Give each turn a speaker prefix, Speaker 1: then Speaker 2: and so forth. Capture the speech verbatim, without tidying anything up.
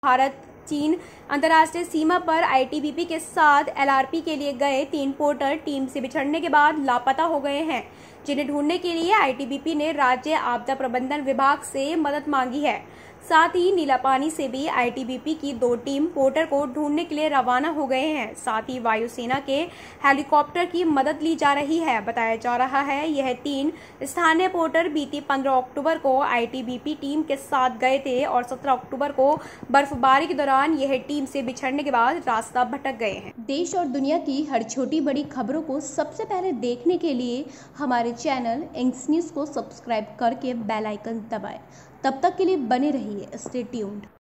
Speaker 1: भारत चीन अंतर्राष्ट्रीय सीमा पर आई टी बी पी के साथ एल आर पी के लिए गए तीन पोर्टर टीम से बिछड़ने के बाद लापता हो गए हैं, जिन्हें ढूंढने के लिए आई टी बी पी ने राज्य आपदा प्रबंधन विभाग से मदद मांगी है। साथ ही नीलापानी से भी आई टी बी पी की दो टीम पोर्टर को ढूंढने के लिए रवाना हो गए हैं। साथ ही वायुसेना के हेलीकॉप्टर की मदद ली जा रही है। बताया जा रहा है यह तीन स्थानीय पोर्टर बीती पंद्रह अक्टूबर को I T B P team के साथ गए थे और सत्रह अक्टूबर को बर्फबारी के दौरान यह टीम से बिछड़ने के बाद रास्ता भटक गए हैं। देश और दुनिया की हर छोटी बड़ी खबरों को सबसे पहले देखने के लिए हमारे चैनल इंक्स न्यूज को सब्सक्राइब करके बेल आइकन दबाएं। तब तक के लिए बने रहिए, स्टे ट्यून्ड।